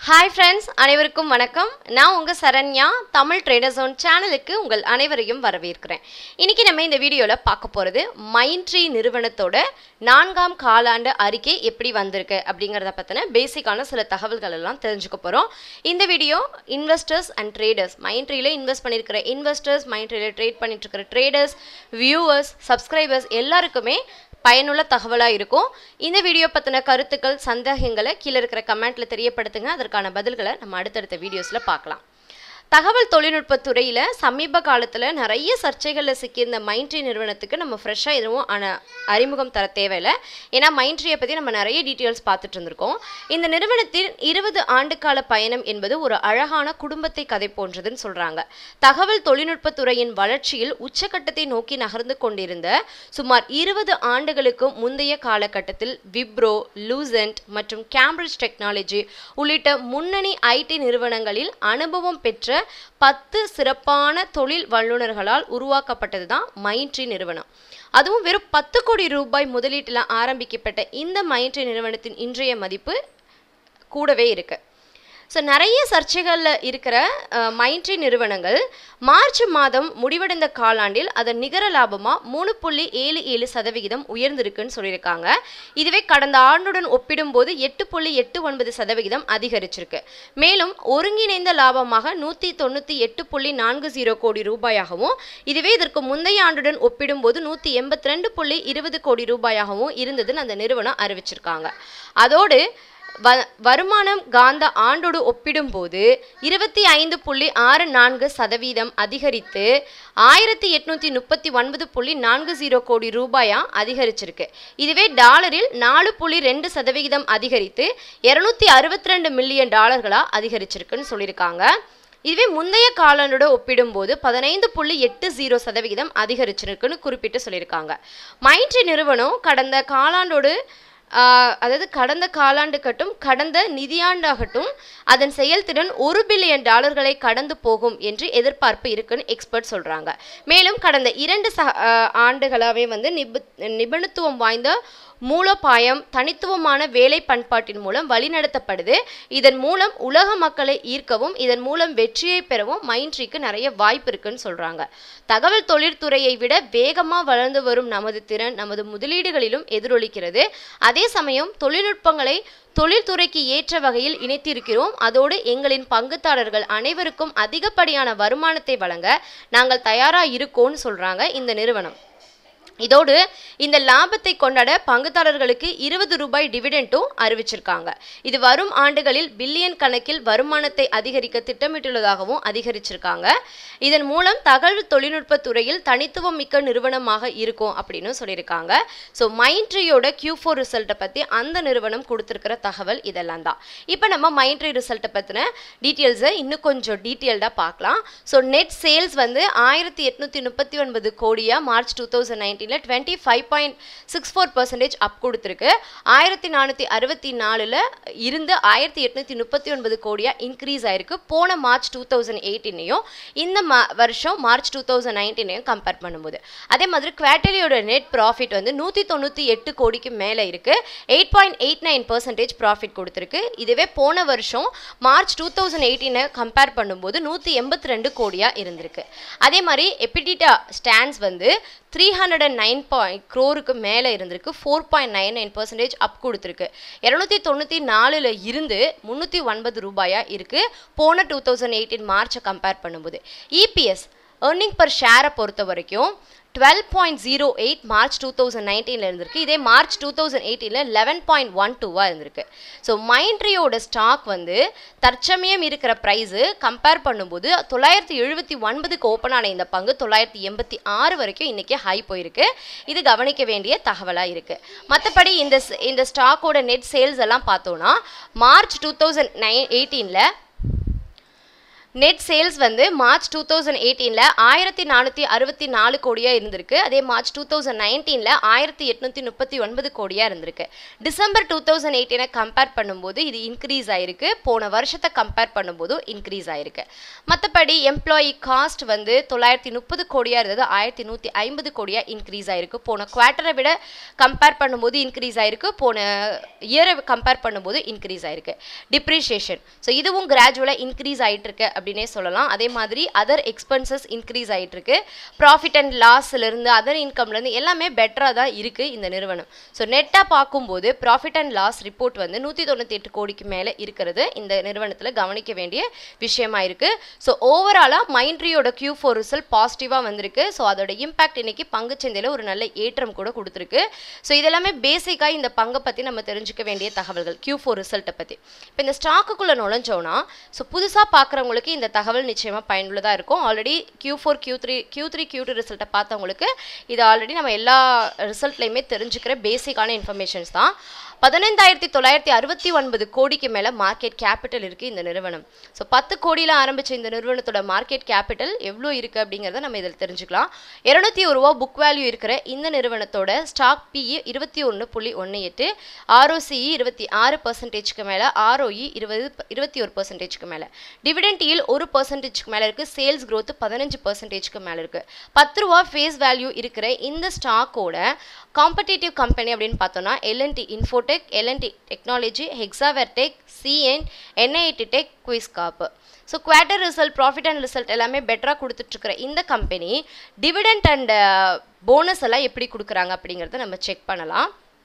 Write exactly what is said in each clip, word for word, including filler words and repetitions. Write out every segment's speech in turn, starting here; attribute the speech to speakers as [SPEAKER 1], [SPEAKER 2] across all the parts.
[SPEAKER 1] Hi friends, அனைவருக்கும் வணக்கம். நான் உங்க சரண்யா தமிழ் ட்ரேடர்ஸோன் சேனலுக்கு உங்கள் அனைவரையும் வரவேற்கிறேன். இன்னைக்கு நம்ம இந்த வீடியோல பார்க்க போறது Mindtree நிறுவனத்தோட நான்காம் காலாண்டு அறிக்கை எப்படி வந்திருக்கு அப்படிங்கறத பத்தின பேசிக்கான சில தகவல்கள் எல்லாம் தெரிஞ்சுக்க போறோம். இந்த வீடியோ இன்வெஸ்டர்ஸ் அண்ட் ட்ரேடர்ஸ், Mindtreeல இன்வெஸ்ட் பண்ணிருக்கிற இன்வெஸ்டர்ஸ், Mindtreeல ட்ரேட் பண்ணிட்டு இருக்கிற ட்ரேடர்ஸ், வியூவர்ஸ், சப்ஸ்கிரைபர்ஸ் எல்லாருக்குமே பயனுள்ள தகவலா இருக்கும். இந்த வீடியோ பத்தின கருத்துக்கள், சந்தேகங்களை கீழ இருக்கிற கமெண்ட்ல தெரியப்படுத்துங்க. அதற்கான பதில்களை நம்ம அடுத்தடுத்த வீடியோஸ்ல பார்க்கலாம். தகவல் தொழில்நுட்ப துறையில சமீப காலத்துல நிறைய சர்ச்சைகள்ல சிக்கி இந்த Mindtree நிறுவனத்துக்கு நம்ம ஃப்ரெஷ்ஷா எதுவும் அறிமுகம் தர தேவையில்லை. ஏன்னா Mindtree பத்தி நம்ம நிறைய டீடைல்ஸ் பார்த்துட்டு இருந்திருக்கோம். இந்த நிறுவனத்தின் இருபது ஆண்டு கால பயணம் என்பது ஒரு அழகான குடும்பத்தை கதை போன்றதுன்னு சொல்றாங்க. தகவல் தொழில்நுட்ப துறையின் வளர்ச்சியில் உச்சக்கட்டத்தை நோக்கி நகர்ந்து கொண்டிருந்த சுமார் இருபது ஆண்டுகளுக்கு முந்தைய காலகட்டத்தில் விப்ரோ, லூசென்ட் மற்றும் கேம்பிரிட்ஜ் டெக்னாலஜி உள்ளிட்ட முன்னணி ஐடி நிறுவனங்களில் அனுபவம் பெற்ற பத்து சிறப்பான தொழில் வல்லுநர்களால் உருவாக்கப்பட்டதுதான் Mindtree நிறுவனம். அதுவும் வெறும் பத்து கோடி ரூபாய் முதலீட்டில் ஆரம்பிக்கப்பட்ட இந்த Mindtree நிறுவனத்தின் இன்றைய மதிப்பு கூடவே இருக்கு. ஸோ நிறைய சர்ச்சைகளில் இருக்கிற Mindtree நிறுவனங்கள் மார்ச் மாதம் முடிவடைந்த காலாண்டில் அதன் நிகர லாபமாக மூணு புள்ளி ஏழு ஏழு சதவிகிதம் உயர்ந்திருக்குன்னு சொல்லியிருக்காங்க. இதுவே கடந்த ஆண்டுடன் ஒப்பிடும்போது எட்டு புள்ளி எட்டு ஒன்பது சதவிகிதம் அதிகரிச்சிருக்கு. மேலும் ஒருங்கிணைந்த லாபமாக நூற்றி தொண்ணூற்றி எட்டு புள்ளி நான்கு ஜீரோ கோடி ரூபாயாகவும், இதுவே இதற்கு முந்தைய ஆண்டுடன் ஒப்பிடும்போது நூற்றி எண்பத்தி ரெண்டு புள்ளி இருபது கோடி ரூபாயாகவும் இருந்ததுன்னு அந்த நிறுவனம் அறிவிச்சிருக்காங்க. அதோடு வ வருமானம் காந்த ஆண்டோடு ஒப்பிடும்போது இருபத்தி ஐந்து புள்ளி ஆறு நான்கு சதவீதம் அதிகரித்து ஆயிரத்தி எட்நூத்தி முப்பத்தி ஒன்பது புள்ளி நான்கு ஜீரோ கோடி ரூபாயா அதிகரிச்சிருக்கு. இதுவே டாலரில் நாலு புள்ளி ரெண்டு சதவிகிதம் அதிகரித்து இருநூத்தி அறுபத்தி ரெண்டு மில்லியன் டாலர்களா அதிகரிச்சிருக்குன்னு சொல்லியிருக்காங்க. இதுவே முந்தைய காலாண்டோட ஒப்பிடும்போது பதினைந்து புள்ளி எட்டு ஜீரோ சதவிகிதம் அதிகரிச்சிருக்குன்னு குறிப்பிட்டு சொல்லியிருக்காங்க. Mindtree நிறுவனம் கடந்த காலாண்டோடு அதாவது கடந்த காலாண்டுக்கட்டும் கடந்த நிதியாண்டாகட்டும் அதன் செயல்திறன் ஒரு பில்லியன் டாலர்களை கடந்து போகும் என்று எதிர்பார்ப்பு இருக்குன்னு எக்ஸ்பர்ட் சொல்றாங்க. மேலும் கடந்த இரண்டு ஆண்டுகளாவே வந்து நிபு நிபுணத்துவம் வாய்ந்த மூலோபாயம் தனித்துவமான வேலை பண்பாட்டின் மூலம் வழிநடத்தப்படுது. இதன் மூலம் உலக மக்களை ஈர்க்கவும் இதன் மூலம் வெற்றியை பெறவும் Mindtreeக்கு நிறைய வாய்ப்பு இருக்குன்னு சொல்றாங்க. தகவல் தொழிற்துறையை விட வேகமாக வளர்ந்து வரும் நமது திறன் நமது முதலீடுகளிலும் எதிரொலிக்கிறது. அதே சமயம் தொழில்நுட்பங்களை தொழில்துறைக்கு ஏற்ற வகையில் இணைத்திருக்கிறோம். அதோடு எங்களின் பங்குதாரர்கள் அனைவருக்கும் அதிகப்படியான வருமானத்தை வழங்க நாங்கள் தயாரா இருக்கோம்னு சொல்றாங்க இந்த நிறுவனம். இதோடு இந்த லாபத்தை கொண்டாட பங்குதாரர்களுக்கு இருபது ரூபாய் டிவிடெண்டும் அறிவிச்சிருக்காங்க. இது வரும் ஆண்டுகளில் பில்லியன் கணக்கில் வருமானத்தை அதிகரிக்க திட்டமிட்டுள்ளதாகவும் அதிகரிச்சிருக்காங்க. இதன் மூலம் தகவல் தொழில்நுட்ப துறையில் தனித்துவம் மிக்க நிறுவனமாக இருக்கும் அப்படின்னு சொல்லியிருக்காங்க. ஸோ Mindtreeயோட கியூ ஃபோர் ரிசல்ட்டை பற்றி அந்த நிறுவனம் கொடுத்துருக்கிற தகவல் இதெல்லாம் தான். இப்போ நம்ம Mindtree ரிசல்ட்டை பற்றின டீட்டெயில்ஸை இன்னும் கொஞ்சம் டீட்டெயில்டாக பார்க்கலாம். ஸோ நெட் சேல்ஸ் வந்து ஆயிரத்தி எட்நூற்றி முப்பத்தி ஒன்பது கோடியா March two thousand nineteen twenty five point six four percentage up கொடுத்துருக்கு. ஆயிரத்தி நானூற்றி அறுபத்தி நாலுல இருந்து ஆயிரத்தி எட்நூற்றி முப்பத்தி ஒன்பது கோடியா இன்க்ரீஸ் ஆயிருக்கு போன மார்ச் டூ தௌசண்ட் எயிட்டீனையும் இந்த வருஷம் மார்ச் டூ தௌசண்ட் நைன்டீனையும் கம்பேர் பண்ணும்போது. அதே மாதிரி குவார்டர்லியோட நெட் ப்ராஃபிட் வந்து நூற்றி தொண்ணூற்றி எட்டு கோடிக்கு மேலே இருக்கு. Eight point eight nine percentage profit கொடுத்துருக்கு. இதுவே போன வருஷம் மார்ச் டூ தௌசண்ட் எயிட்டீனை கம்பேர் பண்ணும்போது நூற்றி எண்பத்தி ரெண்டு கோடியா இருந்திருக்கு. அதே மாதிரி எபிடிட்டா ஸ்டாண்ட்ஸ் வந்து three hundred and nine point க்ரோருக்கு மேலே இருந்திருக்கு. Four point nine nine percentage up கொடுத்துருக்கு. இரநூத்தி தொண்ணூற்றி நாலுல இருந்து முந்நூற்றி ஒன்பது ரூபாயா இருக்கு போன டூ தௌசண்ட் எயிட்டீன் மார்ச்சை கம்பேர் பண்ணும்போது. இபிஎஸ் ஏர்னிங் பர் ஷேரை பொறுத்த வரைக்கும் twelve point zero eight March two thousand நைன்டீனில் இருந்திருக்கு. இதே மார்ச் டூ தௌசண்ட் எயிட்டீனில் லெவன் பாயிண்ட் ஒன் டூவாக இருந்திருக்கு. ஸோ Mindtreeயோட ஸ்டாக் வந்து தற்சமயம் இருக்கிற ப்ரைஸு கம்பேர் பண்ணும்போது தொள்ளாயிரத்தி எழுபத்தி ஒன்பதுக்கு ஓப்பன் ஆன இந்த பங்கு தொள்ளாயிரத்தி எண்பத்தி ஆறு வரைக்கும் இன்றைக்கி ஹை போயிருக்கு. இது கவனிக்க வேண்டிய தகவலாக இருக்குது. மற்றபடி இந்த இந்த ஸ்டாக்கோட நெட் சேல்ஸ் எல்லாம் பார்த்தோன்னா மார்ச் டூ தௌசண்ட் நைன் எயிட்டீனில் நெட் சேல்ஸ் வந்து மார்ச் டூ தௌசண்ட் எயிட்டீனில் ஆயிரத்தி நானூற்றி அறுபத்தி நாலு கோடியாக இருந்திருக்கு. அதே மார்ச் டூ தௌசண்ட் நைன்டீனில் ஆயிரத்தி எட்நூற்றி முப்பத்தி ஒன்பது கோடியாக இருந்திருக்கு. டிசம்பர் டூ தௌசண்ட் எயிட்டீனை கம்பேர் பண்ணும்போது இது இன்க்ரீஸ் ஆயிருக்கு. போன வருஷத்தை கம்பேர் பண்ணும்போதும் இன்க்ரீஸ் ஆயிருக்கு. மற்றபடி எம்ப்ளாயி காஸ்ட் வந்து தொள்ளாயிரத்தி முப்பது கோடியாக இருந்தது ஆயிரத்தி நூற்றி ஐம்பது கோடியாக இன்க்ரீஸ் ஆயிருக்கு. போன குவார்ட்டரை விட கம்பேர் பண்ணும்போது இன்க்ரீஸ் ஆயிருக்கு. போன இயரை கம்பேர் பண்ணும்போது இன்க்ரீஸ் ஆயிருக்கு. டிப்ரிஷியேஷன் ஸோ இதுவும் கிராஜுவலாக இன்க்ரீஸ் ஆகிட்டு இருக்கு அப்படின்னே சொல்லலாம். அதே மாதிரி அதர் எக்ஸ்பென்சஸ் இன்க்ரீஸ் ஆகிட்டு இருக்கு. ப்ராஃபிட் அண்ட் லாஸ்லேருந்து அதர் இன்கம்லேருந்து எல்லாமே பெட்டராக தான் இருக்குது இந்த நிறுவனம். ஸோ நெட்டாக பார்க்கும்போது ப்ராஃபிட் அண்ட் லாஸ் ரிப்போர்ட் வந்து நூற்றி தொண்ணூற்றி எட்டு கோடிக்கு மேலே இருக்கிறது இந்த நிறுவனத்தில் கவனிக்க வேண்டிய விஷயமா இருக்குது. ஸோ ஓவராலாக மைண்ட்ரியோட கியூ ஃபோர் ரிசல்ட் பாசிட்டிவாக வந்திருக்கு. ஸோ அதோட இம்பாக்ட் இன்னைக்கு பங்குச்சந்தையில் ஒரு நல்ல ஏற்றம் கூட கொடுத்துருக்கு. ஸோ இதெல்லாமே பேசிக்காக இந்த பங்கை பற்றி நம்ம தெரிஞ்சுக்க வேண்டிய தகவல்கள் கியூ ஃபோர் ரிசல்ட்டை பற்றி. இப்போ இந்த ஸ்டாக்குக்குள்ளே நுழைஞ்சோன்னா ஸோ புதுசாக பார்க்குறவங்களுக்கு இந்த தகவல் நிச்சயமாக பயனுள்ளதாக இருக்கும். Already Q four Q three Q three Q two ரிசல்ட்டை பார்த்தவங்களுக்கு இது ஆல்ரெடி நம்ம எல்லா ரிசல்ட்லையுமே தெரிஞ்சுக்கிற பேசிக்கான இன்ஃபர்மேஷன்ஸ் தான். பதினைந்தாயிரத்தி தொள்ளாயிரத்தி அறுபத்தி ஒன்பது கோடிக்கு மேலே மார்க்கெட் கேபிட்டல் இருக்குது இந்த நிறுவனம். ஸோ பத்து கோடியில் ஆரம்பித்த இந்த நிறுவனத்தோட மார்க்கெட் கேபிட்டல் எவ்வளோ இருக்குது அப்படிங்கிறத நம்ம இதில் தெரிஞ்சுக்கலாம். இரநூத்தி ஒரு ரூபா புக் வேல்யூ இருக்கிற இந்த நிறுவனத்தோட ஸ்டாக் பிஇ இருபத்தி ஒன்று புள்ளி ஒன்று எட்டு, ஆர்ஓசிஇ இருபத்தி ஆறு பர்சன்டேஜ்க்கு மேலே, ஆர்ஓஇ இருபது இருபத்தி ஒரு பர்சன்டேஜ்க்கு மேலே, டிவிடெண்ட் ஈல்ட் ஒரு பர்சன்டேஜ்க்கு மேலே இருக்குது. சேல்ஸ் க்ரோத் பதினஞ்சு பர்சன்டேஜ்க்கு மேலே இருக்குது. பத்து ரூபா ஃபேஸ் வேல்யூ இருக்கிற இந்த ஸ்டாக்கோட காம்படிட்டிவ் கம்பெனி அப்படின்னு பார்த்தோன்னா L and T infotech, L and T technology, Hexaware tech, CN, NIT tech, குயிஸ்காப். So quarter result, profit and result எல்லாமே பெட்டராக கொடுத்துட்ருக்குற இந்த கம்பெனி டிவிடெண்ட் அண்ட் போனஸ் எல்லாம் எப்படி கொடுக்குறாங்க அப்படிங்கிறத நம்ம செக் பண்ணலாம்.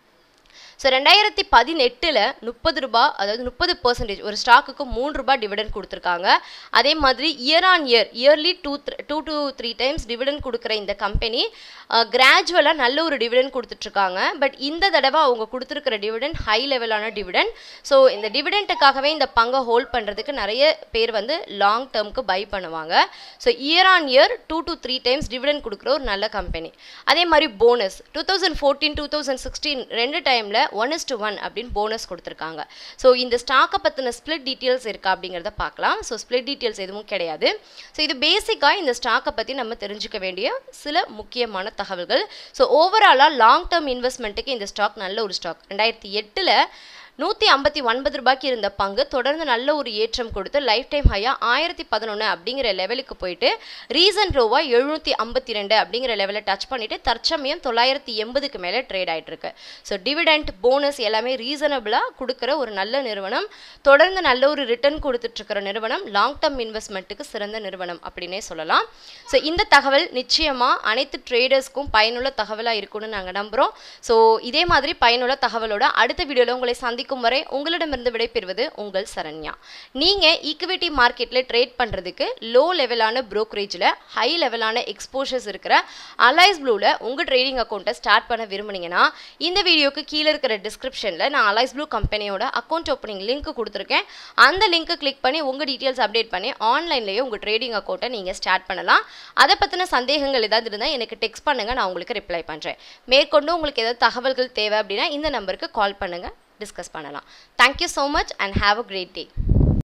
[SPEAKER 1] ஸோ ரெண்டாயிரத்தி பதினெட்டில் முப்பது ரூபா அதாவது முப்பது பர்சன்டேஜ் ஒரு ஸ்டாக்குக்கு மூணு ரூபாய் டிவிடெண்ட் கொடுத்துருக்காங்க. அதே மாதிரி year on year yearly two two two three times dividend கொடுக்குற இந்த கம்பெனி கிராஜுவலாக நல்ல ஒரு டிவிடெண்ட் கொடுத்துட்ருக்காங்க. பட் இந்த தடவை அவங்க கொடுத்துருக்கிற டிவிடெண்ட் ஹை லெவலான டிவிடெண்ட். ஸோ இந்த டிவிடெண்ட்டுக்காகவே இந்த பங்கை ஹோல்ட் பண்ணுறதுக்கு நிறைய பேர் வந்து லாங் டேர்முக்கு பை பண்ணுவாங்க. So year on year two to three times dividend கொடுக்குற ஒரு நல்ல கம்பெனி. அதே மாதிரி bonus two thousand fourteen two thousand sixteen ரெண்டு டைமில் ஒன் இஸ் டு ஒன் அப்படின்னு போனஸ் கொடுத்துருக்காங்க. ஸோ இந்த ஸ்டாக்கை பற்றின ஸ்பிளிட் டீட்டெயில்ஸ் இருக்கா அப்படிங்கிறத பார்க்கலாம். ஸோ ஸ்பிளிட் டீட்டெயில்ஸ் எதுவும் கிடையாது. ஸோ இது பேசிக்காக இந்த ஸ்டாக்கை பற்றி நம்ம தெரிஞ்சுக்க வேண்டிய சில முக்கியமான தகவல்கள். ஸோ ஓவராலாக லாங் டேர்ம் இன்வெஸ்ட்மெண்ட்டுக்கு இந்த ஸ்டாக் நல்ல ஒரு ஸ்டாக். ரெண்டாயிரத்தி எட்டில் நூற்றி ஐம்பத்தி ஒன்பது ரூபாய்க்கு இருந்த பங்கு தொடர்ந்து நல்ல ஒரு ஏற்றம் கொடுத்து லைஃப் டைம் ஹையாக ஆயிரத்தி பதினொன்று அப்படிங்கிற லெவலுக்கு போயிட்டு ரீசன்ட் ரோவா எழுநூற்றி ஐம்பத்தி ரெண்டு அப்படிங்கிற லெவலில் டச் பண்ணிவிட்டு தற்சமயம் தொள்ளாயிரத்தி எண்பதுக்கு மேலே ட்ரேட் ஆகிட்டு இருக்கு. ஸோ டிவிடெண்ட் போனஸ் எல்லாமே ரீசனபிளாக கொடுக்குற ஒரு நல்ல நிறுவனம், தொடர்ந்து நல்ல ஒரு ரிட்டர்ன் கொடுத்துட்ருக்கிற நிறுவனம், லாங் டேர்ம் இன்வெஸ்ட்மெண்ட்டுக்கு சிறந்த நிறுவனம் அப்படின்னே சொல்லலாம். ஸோ இந்த தகவல் நிச்சயமாக அனைத்து ட்ரேடர்ஸ்க்கும் பயனுள்ள தகவலாக இருக்குன்னு நாங்கள் நம்புகிறோம். ஸோ இதே மாதிரி பயனுள்ள தகவலோட அடுத்த வீடியோவில் உங்களை சந்திக்கும் வரை உங்களிடமிருந்து விடைபெறுவது உங்கள் சரண்யா. நீங்கள் ஈக்விட்டி மார்க்கெட்டில் ட்ரேட் பண்ணுறதுக்கு லோ லெவலான ப்ரோக்கரேஜில் ஹை லெவலான எக்ஸ்போஷர்ஸ் இருக்கிற அலைஸ்ப்ளூவில் உங்கள் ட்ரேடிங் அக்கௌண்ட்டை ஸ்டார்ட் பண்ண விரும்புனீங்கன்னா இந்த வீடியோக்கு கீழே இருக்கிற டிஸ்கிரிப்ஷனில் நான் அலைஸ்ப்ளூ கம்பெனியோட அக்கௌண்ட் ஓப்பனிங் லிங்க் கொடுத்துருக்கேன். அந்த லிங்க்கை கிளிக் பண்ணி உங்கள் டீட்டெயில்ஸ் அப்டேட் பண்ணி ஆன்லைன்லேயே உங்கள் ட்ரேடிங் அக்கௌண்ட்டை நீங்கள் ஸ்டார்ட் பண்ணலாம். அதை பற்றின சந்தேகங்கள் ஏதாவது இருந்தால் எனக்கு டெக்ஸ்ட் பண்ணுங்கள், நான் உங்களுக்கு ரிப்ளை பண்ணுறேன். மேற்கொண்டு உங்களுக்கு ஏதாவது தகவல்கள் தேவை அப்படின்னா இந்த நம்பருக்கு கால் பண்ணுங்கள், டிஸ்கஸ் பண்ணலாம். Thank you so much and have a great day.